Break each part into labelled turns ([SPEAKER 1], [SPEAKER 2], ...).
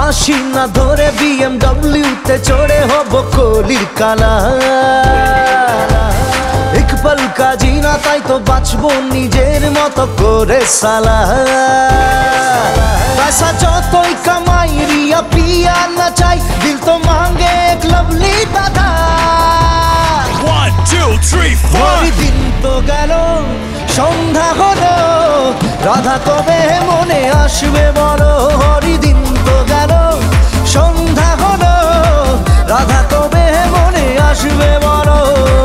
[SPEAKER 1] ফাঁসি না ধরে BMW তে চড়ে হব কলির কালা। এক পল কা জিনা তাই তো বাঁচবো নিজের মতো করে সালা। पैसा যতই কামাই রিয়া পিয়া না চাই, দিল তো মাঙ্গে এক লভলি দাদা।
[SPEAKER 2] 1 2 3 4
[SPEAKER 1] দিন তো গেল সন্ধ্যা হলো, রাধা কবে মনে আসবে বলো। হরিদিন তো গেল সন্ধ্যা হলো, রাধা কবে মনে আসবে বলো।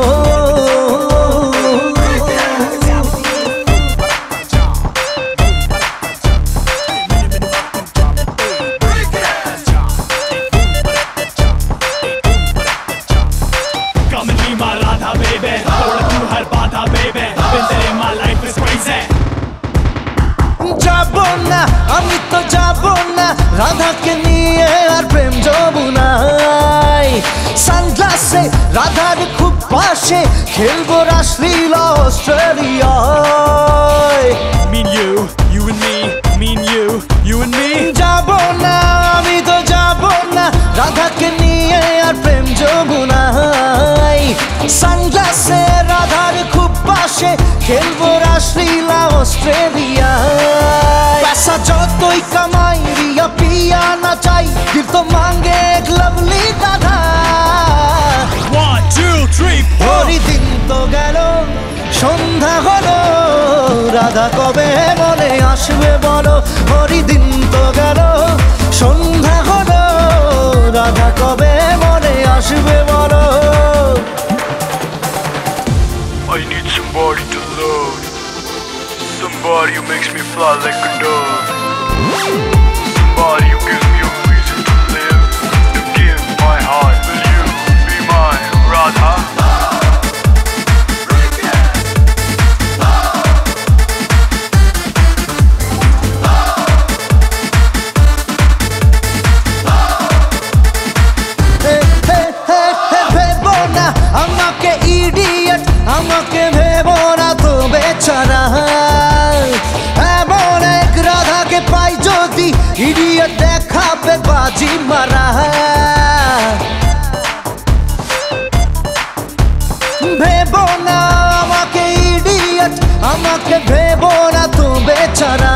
[SPEAKER 1] আমি তো যাব না রাধাকে নিয়ে আর প্রেম যমুনায়। সানগ্লাসে রাধার খুব পাশে খেলবো রাসলীলা অস্ট্রেলিয়ায়।
[SPEAKER 2] Me and you and me, me and you and me।
[SPEAKER 1] যাব না আমি তো যাব না রাধাকে নিয়ে আর প্রেম যমুনায়। সানগ্লাসে রাধার খুব পাশে খেলবো রাসলীলা অস্ট্রেলিয়ায়। पैसा যতই কামাই রিয়া পিয়া না চাই, দিল তো মাঙ্গে এক লভলি দাদা।
[SPEAKER 2] 1 2 3 4
[SPEAKER 1] হরিদিন তো গেল সন্ধ্যা হলো, রাধা কবে মনে আসবে বলো। হরিদিন তো গেল সন্ধ্যা হলো, রাধা কবে মনে আসবে বলো।
[SPEAKER 3] I need somebody to love, somebody who makes me fly like a dove, somebody who gives me a reason to live, to give my heart. Will you be my Radha?
[SPEAKER 1] ভেবো না আমাকে ইডিয়েট, আমাকে ভেবো না তো বেচারা। এমন এক রাধাকে পাই যদি, ইডিয়েট দেখাবে বাজি মারা। ভেবো না আমাকে ইডিয়েট, আমাকে ভেবো না তো বেচারা।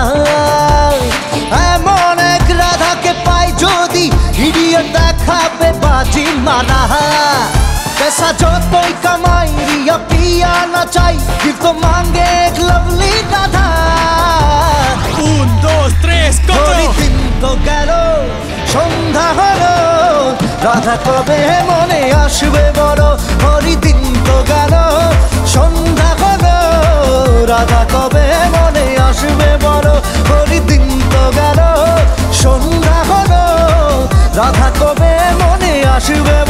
[SPEAKER 1] এমন এক রাধাকে পাই যদি, ইডিয়েট দেখাবে বাজি মারা। पैसा যতই কামাই রিয়া পিয়া না চাই, দিল তো মাঙ্গে এক লভলি দাদা।
[SPEAKER 2] 1 2 3 4
[SPEAKER 1] হরিদিন তো গেল সন্ধ্যা হলো, রাধা কবে মনে আসবে বলো। হরিদিন তো গেল সন্ধ্যা হলো, রাধা কবে মনে আসবে বলো। হরিদিন তো গেল সন্ধ্যা হলো, রাধা কবে মনে আসবে